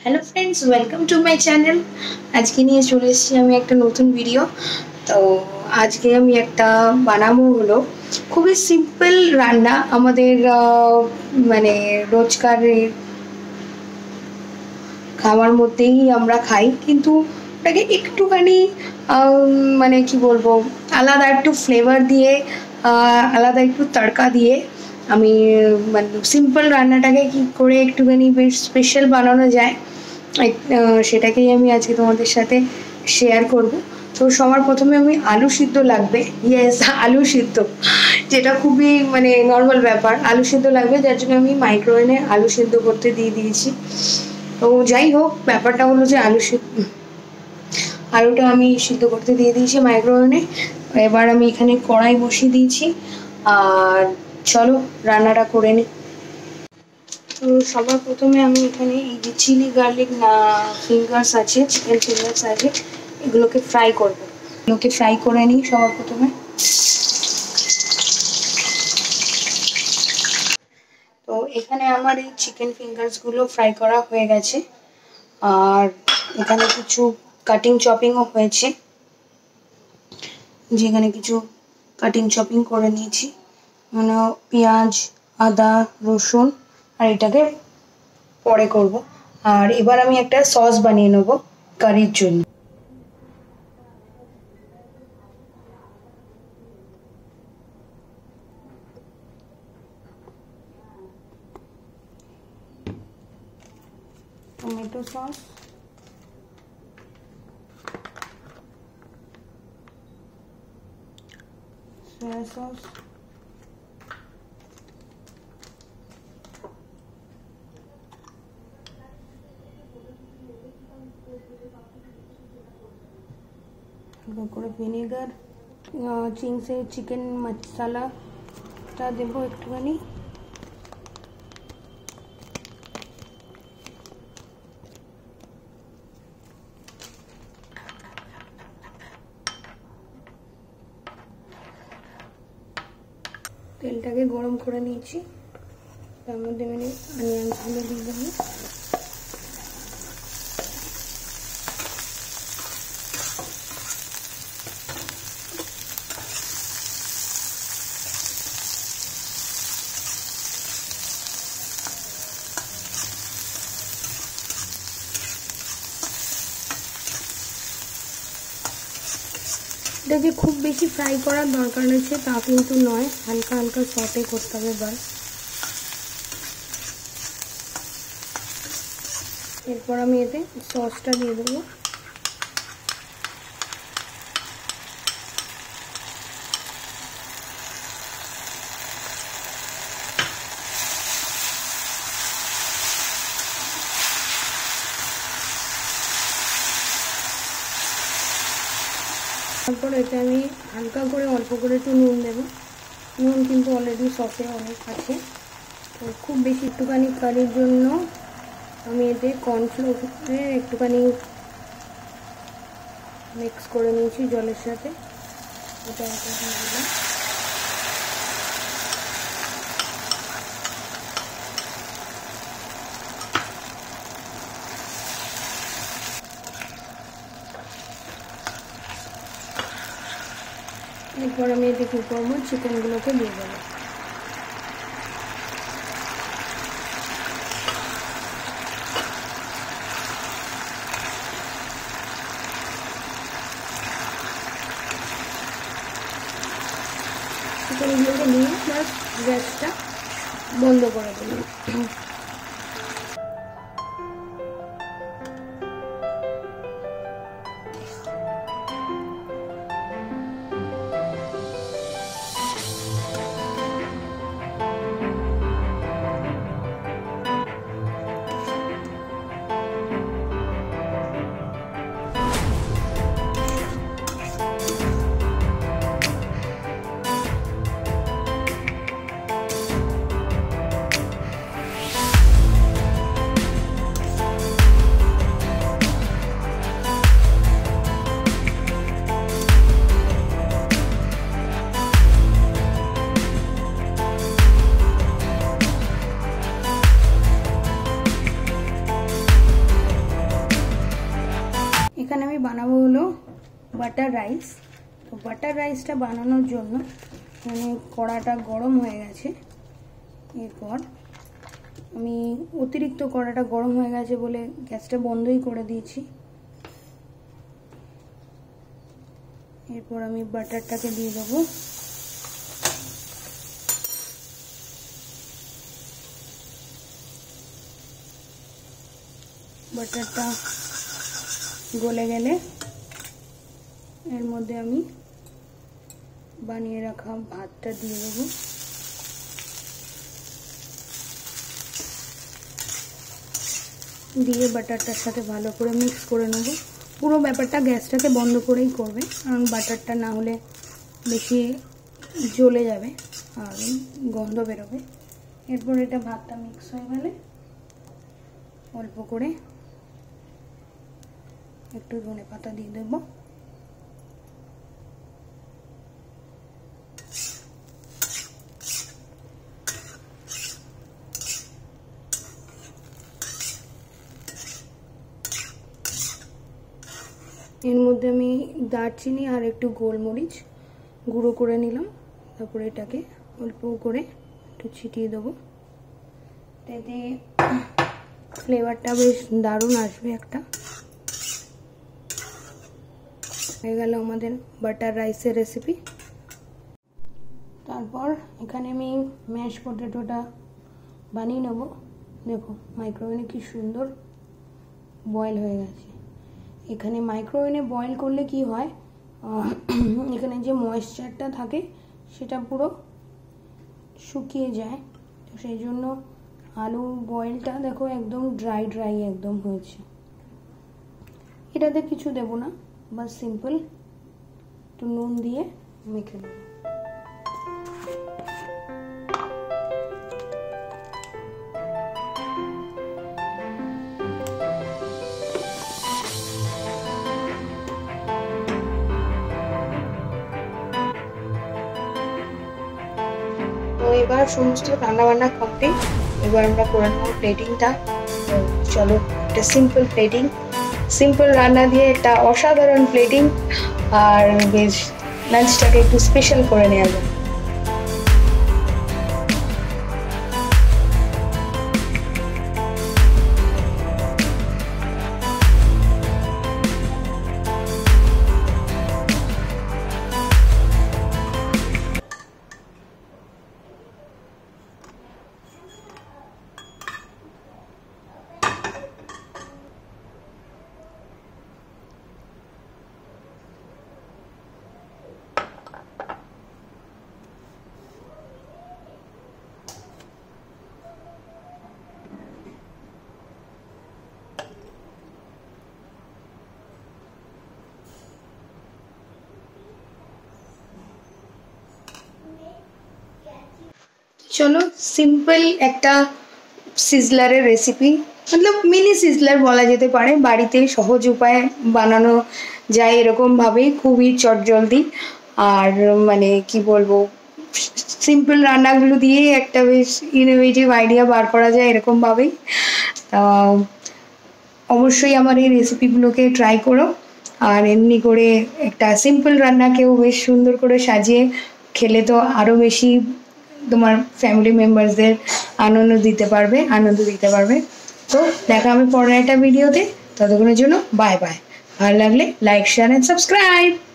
Hello friends, welcome to my channel. आज के নিয়ে চলে এসেছি আমি একটা নতুন ভিডিও। তো আজকে আমি একটা বানাবো হলো খুবই সিম্পল রান্না, আমাদের মানে রোজকার খাবার মধ্যেই আমরা খাই, কিন্তু ওটাকে একটুখানি মানে কি বলবো, আলাদা একটু ফ্লেভার দিয়ে, আলাদা একটু তড়কা দিয়ে আমি মানে সিম্পল রান্নাটাকে কি করে একটুখানি বেশ স্পেশাল বানানো যায় সেটাকেই আমি আজকে তোমাদের সাথে শেয়ার করব। তো সবার প্রথমে আমি আলু সিদ্ধ লাগবে, ইয়েস আলু সিদ্ধ, যেটা খুবই মানে নর্মাল ব্যাপার। আলু সিদ্ধ লাগবে, যার জন্য আমি মাইক্রোওয়েভে আলু সিদ্ধ করতে দিয়ে দিয়েছি। তো যাই হোক, ব্যাপারটা হলো যে আলুটা আমি সিদ্ধ করতে দিয়ে দিয়েছি মাইক্রোওয়েভে। এবার আমি এখানে কড়াই বসিয়ে দিয়েছি, আর চলো রান্নাটা করে নিই। তো সবার প্রথমে আমি এখানে এই যে চিলি গার্লিক ফিঙ্গার্স আছে, চিকেন ফিঙ্গার্স আছে, এগুলোকে ফ্রাই করব। এগুলোকে ফ্রাই করে নিই সবার প্রথমে। তো এখানে আমার এই চিকেন ফিঙ্গার্সগুলো ফ্রাই করা হয়ে গেছে, আর এখানে কিছু কাটিং চপিংও হয়েছে, যেখানে কিছু কাটিং চপিং করে নিয়েছি, মানে পেঁয়াজ, আদা, রসুন, আর এটাকে পরে করব। আর এবার আমি একটা সস বানিয়ে নেব কারির জন্য। टमेटो सॉस, सोया सॉस, করে ভিনেগার, চিংসে চিকেন মশলাটা দেবো একটুখানি, তেলটাকে গরম করে নিয়েছি, তার মধ্যে আমি অনিয়নসগুলো দিয়ে দেবো। এটাকে খুব বেশি ফ্রাই করার দরকার রয়েছে তা কিন্তু নয়, হালকা হালকা সটে করতে হবে বাস। এরপর আমি এতে সসটা দিয়ে দেবো। তারপর এতে আমি হালকা করে অল্প করে একটু নুন দেবো। নুন কিন্তু অলরেডি সসে অনেক আছে, তো খুব বেশি একটুখানি কারির জন্য আমি এতে কর্নফ্লোরের একটুখানি মিক্স করে নিয়েছি জলের সাথে, এটা দিলাম। এরপর আমি এতে কী করবো, চিকেনগুলোকে দিয়ে দেবো। চিকেনগুলোকে নিয়ে প্লাস গ্যাসটা বন্ধ করে দেবো। আমি বানাবো হলো বাটার রাইস। তো বাটার রাইসটা বানানোর জন্য মানে কড়াটা গরম হয়ে গেছে। এরপর আমি অতিরিক্ত কড়াটা গরম হয়ে গেছে বলে গ্যাসটা বন্ধই করে দিয়েছি। এরপর আমি বাটারটাকে দিয়ে দেবো। বাটারটা গলে গেলে এর মধ্যে আমি বানিয়ে রাখা ভাতটা দিয়ে দেবো। দিয়ে বাটারটার সাথে ভালো করে মিক্স করে নেব। পুরো ব্যাপারটা গ্যাসটাকে বন্ধ করেই করবে, কারণ বাটারটা না হলে বেশি জ্বলে যাবে আর গন্ধ বেরোবে। এরপর এটা ভাতটা মিক্স হয়ে গেলে অল্প করে একটু ধনে পাতা দিয়ে দেব। এর মধ্যে আমি দারচিনি আর একটু গোলমরিচ গুঁড়ো করে নিলাম। তারপরে এটাকে অল্প করে একটু ছিটিয়ে দেবো, এতে ফ্লেভারটা বেশ দারুণ আসবে একটা। হয়ে গেল আমাদের বাটার রাইসের রেসিপি। তারপর এখানে আমি ম্যাশ পটেটোটা বানিয়ে নেব। দেখো মাইক্রোওয়েভে কি সুন্দর বয়েল হয়ে গেছে। এখানে মাইক্রোওয়েভে বয়েল করলে কি হয়, এখানে যে ময়েশ্চারটা থাকে সেটা পুরো শুকিয়ে যায়। তো সেই জন্য আলু বয়েলটা দেখো একদম ড্রাই একদম হয়েছে। এটাতে কিছু দেব না, বাস সিম্পল একটু নুন দিয়ে মেখে নেব। তো এবার সমস্ত রান্নাবান্না কমপ্লিট। এবার আমরা করে নেবো প্লেটিংটা। চলো একটা সিম্পল রান্না দিয়ে একটা অসাধারণ প্লেটিং আর বেশ লাঞ্চটাকে একটু স্পেশাল করে নেওয়া যায়। চলো সিম্পল একটা সিজলারের রেসিপি, মতলব মিনি সিজলার বলা যেতে পারে, বাড়িতে সহজ উপায়ে বানানো যায় এরকমভাবেই, খুবই চটজলদি। আর মানে কি বলবো, সিম্পল রান্নাগুলো দিয়ে একটা বেশ ইনোভেটিভ আইডিয়া বার করা যায় এরকমভাবেই। অবশ্যই আমার এই রেসিপিগুলোকে ট্রাই করো। আর এমনি করে একটা সিম্পল রান্নাকেও বেশ সুন্দর করে সাজিয়ে খেলে তো আরও বেশি তোমার ফ্যামিলি মেম্বারসদের আনন্দ দিতে পারবে। তো দেখা হবে পরের একটা ভিডিওতে। ততক্ষণের জন্য বাই বাই। ভালো লাগলে লাইক, শেয়ার অ্যান্ড সাবস্ক্রাইব।